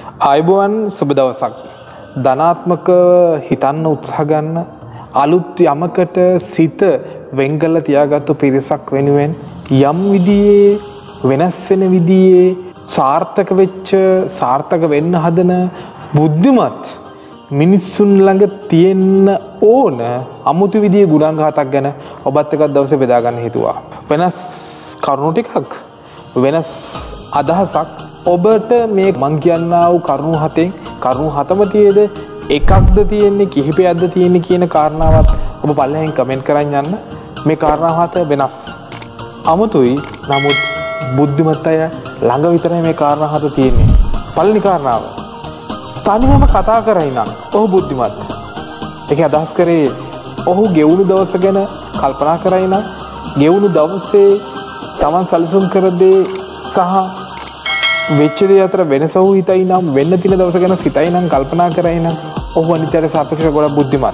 ආයුබෝවන් සුබ දවසක්. ධනාත්මක හිතන්න උත්සාහ ගන්න අලුත් යමකට සිත වෙන් කරලා තියාගත්තු පිරිසක් වෙනුවෙන් යම් විදිහේ වෙනස් වෙන විදිහේ සාර්ථක වෙච්ච සාර්ථක වෙන්න හදන බුද්ධිමත් මිනිස්සුන් ළඟ තියෙන්න ඕන අමුතු විදිහේ ගුණාංග හතක් ගැන ඔබත් එක්ක දවසේ බෙදා ගන්න හිතුවා. වෙනස් කරුණු ටිකක් වෙනස් අදහසක් ඔබට මේ මං කියන්නා වූ කරුණු හතෙන් කරුණු හතම තියේද එකක්ද තියෙන්නේ කිහිපයක්ද තියෙන්නේ කියන කාරණාවත් ඔබ පල්ලෙහෙන් කමෙන්ට් කරන් යන්න. මේ කාරණා හත වෙනස් අමුතුයි නමුත් බුද්ධිමත් අය ළඟ විතරයි මේ කාරණා හත තියෙන්නේ. පළවෙනි කාරණාව තනිවම කතා කරයි නම් ඔහු බුද්ධිමත්. ඒකේ අදහස් කරේ ඔහු ගෙවුණු දවස ගැන කල්පනා කරයි නම් ගෙවුණු දවසේ Taman සැලසුම් කර දේ සහ වෙච්ච දේ අතර වෙනස වූ හිතයි නම් වෙන්න තියෙන දවස ගැන සිතයි නම් කල්පනා කරයි නම් ඔහු අනිත්‍යයට සාපේක්ෂව ගොඩක් බුද්ධිමත්.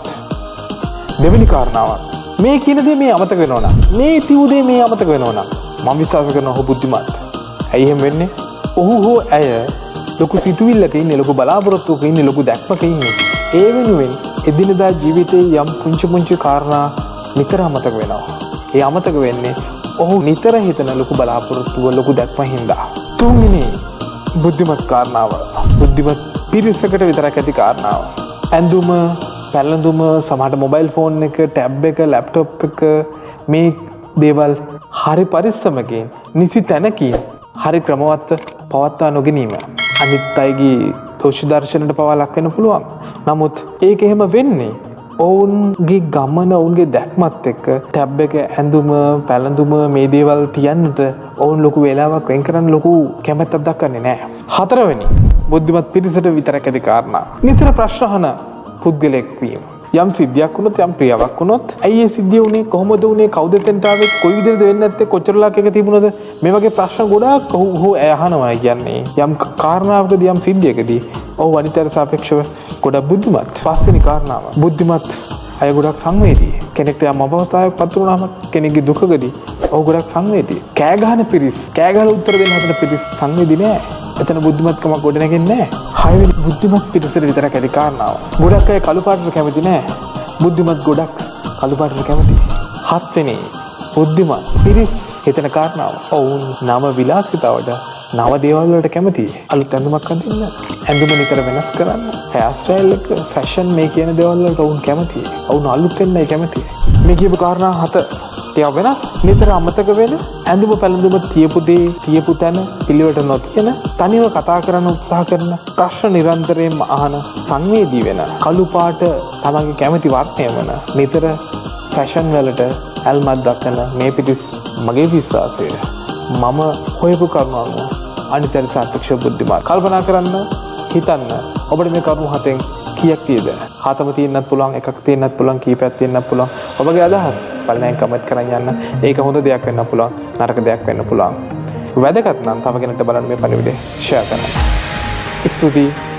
දෙවෙනි කාරණාව මේ කියන දේ මේ අමතක වෙනවා නම් මේ තියු දේ මේ අමතක වෙනවා නම් මම විශ්වාස කරනවා ඔහු බුද්ධිමත්. ඇයි එහෙම වෙන්නේ? ඔහු හෝ ඇය ලොකු සිතුවිල්ලක ඉන්නේ, ලොකු බලාපොරොත්තුවක ඉන්නේ, ලොකු දැක්මක ඉන්නේ. ඒ වෙනුවෙන් එදිනදා ජීවිතයේ යම් පුංචි කාරණා නිතර අමතක වෙනවා. ඒ අමතක වෙන්නේ ඔහු නිතර හිතන ලොකු බලාපොරොත්තුව, ලොකු දැක්ම හින්දා. තුන්වෙනි බුද්ධිමත් කාරණාව බුද්ධිමත් පිරිසකට විතරක් ඇති කාරණාව. ඇඳුම, පැළඳුම, සමහරට මොබයිල් ෆෝන් එක, ටැබ් එක, ලැප්ටොප් එක මේ දේවල් හරි පරිස්සමකින්, නිසි තැනකින්, හරි ක්‍රමවත්ව පවත්වා නොගැනීම අනිත් අයගේ දෝෂ දර්ශනයට පවා ලක් වෙන්න පුළුවන්. නමුත් ඒක එහෙම වෙන්නේ ඔවුන්ගේ ගමන, ඔවුන්ගේ දැක්මත් එක්ක ටැබ් එක, ඇඳුම, පැළඳුම මේ දේවල් තියන්නට ඔවුන් ලොකු වේලාවක් වෙන් කරන්න ලොකු කැමැත්තක් දක්වන්නේ නැහැ. හතරවෙනි බුද්ධිමත් පිරිසට විතරක් ඇති කාරණා නිතර ප්‍රශ්න අහන පුද්ගලෙක් වීම. යම් සිද්ධියක් වුණොත්, යම් ක්‍රියාවක් වුණොත් ඇයි ඒ සිද්ධිය වුණේ, කොහොමද වුණේ, කවුද එතෙන්ට ආවේ, කොයි විදිහටද වෙන්නේ නැත්තේ, කොච්චර ලාක් එක තිබුණද, මේ වගේ ප්‍රශ්න ගොඩාක් ඔහු අහනවා. කියන්නේ යම් කාරණාවකදී, යම් සිද්ධියකදී ඔහු අනිත්‍යයට සාපේක්ෂව ගොඩක් බුද්ධිමත්. පස්වෙනි කාරණාව බුද්ධිමත් අය ගොඩක් සංවේදී. කෙනෙක්ට යම් අවස්ථාවක් පත් වුණාම කෙනෙක්ගේ දුකකදී ඔහු ගොඩක් සංවේදී. කෑ ගහන පිරිස්, කෑ ගහලා උත්තර දෙන්න හදන පිරිස් සංවේදී නෑ. එතන බුද්ධිමත්කමක් ගොඩ නැගෙන්නේ නැහැ. හයවෙනි බුද්ධිමත් පිරිසට විතරක් ඇති කාරණාව. ගොඩක් අය කළු පාටට කැමති නැහැ. බුද්ධිමත් ගොඩක් කළු පාටට කැමති. හත්වෙනි බුද්ධිමත් පිරිස හිතන කාරණාව. ඔවුන් නව විලාසිතාවට, නව දේවල් වලට කැමතියි. අලුත් ඇඳුමක් අඳින්න, ඇඳුම නිතර වෙනස් කරන්න, හෙයාර් ස්ටයිල් එක, ෆැෂන් මේ කියන දේවල් වලට ඔවුන් කැමතියි. ඔවුන් අලුත් වෙන්නයි කැමතියි. මේ කියපු කාරණා හත ටිකක් වෙනස්. නිතර අමතක වෙන, ඇඳුම පැළඳුම තියපු දේ තියපු තැන පිළිවෙලට නොතියන, තනිව කතා කරන්න උත්සාහ කරන, ප්‍රශ්න නිරන්තරයෙන්ම අහන, සංවේදී වෙන, කළු පාට තමන්ගේ කැමති වර්ණය වන, නිතර ෆැෂන් වලට ඇල්මක් දක්වන මේ පිටිස් මගේ විශ්වාසය. මම හොයපු කරුණු අනුව අනිත්‍යයට සාපේක්ෂව බුද්ධිමත්. කල්පනා කරන්න, හිතන්න. ඔබට මේ කරුණු හතෙන් කීයක් තියෙද? හතම තියෙන්නත් පුළුවන්, එකක් තියෙන්නත් පුළුවන්, කීපයක් තියෙන්නත් පුළුවන්. ඔබගේ අදහස් පල්ලෙන් කමෙන්ට් කරන් යන්න. ඒක හොඳ දෙයක් වෙන්න පුළුවන්, නරක දෙයක් වෙන්න පුළුවන්. වැදගත් නම් තව කෙනෙක්ට බලන්න මේ පණිවිඩය ෂෙයා කරන්න. ස්තුතියි.